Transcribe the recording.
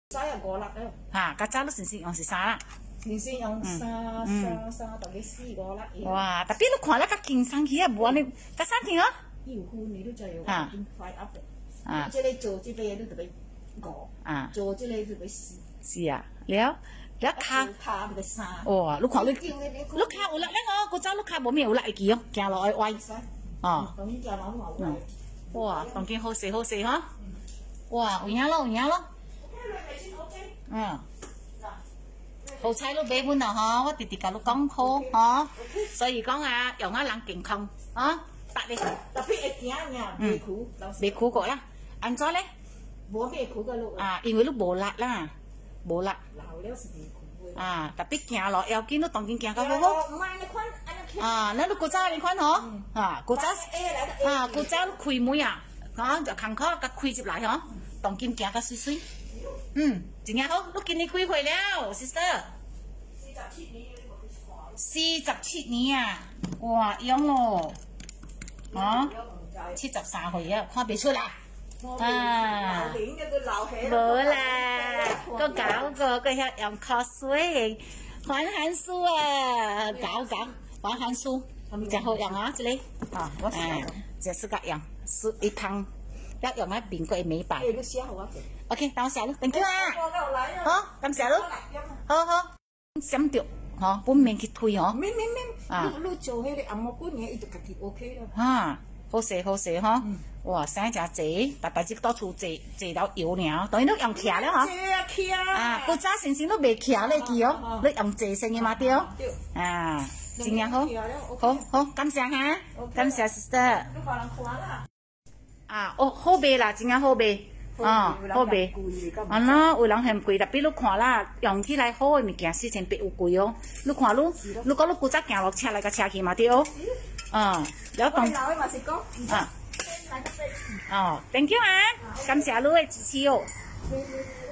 3又5粒咧。 嚇，家陣都成時用是啥啦？ 成時用3，大概4、5粒。 哇！特別你看咧，較經生起啊，無安尼，較生天哦。 要歡你都真係快 up 嘅。啊！即係你做即係你特別餓。啊！做即係特別試。是啊，了。แล้วขาโอ้ลูกขอลูกค้าอุละแล้วเนาะกูเจ้าลูกค้าบ่มีอุละอีกกี่แกรอไว้อ๋อว้าต้องกินโฮเซ่ฮะว้าอุ่นยัง咯好彩都俾本啦嗬，我弟弟教你講好嗬，所以講啊，用啊人健康啊，特別會驚呀，未苦過啦，安怎咧？冇咩苦嘅ลูก啊，因為你冇辣啦。冇啦，啊！特別行落，要見到當見行個好好。啊，你古早你看嗬，啊，古早開門啊，啊就坎坷個開接來嗬，當見行個水水。真係好，你今年幾歲了 ，sister？ 47年啊，哇，樣咯，啊，73歲啊，看唔出啦。啊，冇啦，個搞個用口水還寒書啊，搞還寒書，就好用啊，這裡啊，這是個用，是一湯，要用喺邊個美白。OK，等我寫咯 ，thank you 啊，好，感謝咯，好，閃掉，嗬，本面去推嗬，啊，你做迄個按摩館嘢，伊就家己 OK 啦，啊。好食嗬！哇，生只濟，大隻到處濟到油了，當然都用徛了嗬。啊，古早先都未徛咧記哦，你用濟先嘅嘛對。啊，真係好，感謝嚇，感謝 sister。啊，哦，好味啦，真係好味。哦，好味。啊啦，有人嫌貴，特別你看啦，用起來好嘅物件4800有貴哦。你看你講你古早行落車來個車去嘛對。啊，有當啊，哦 ，thank you 啊，感謝你嘅支持哦。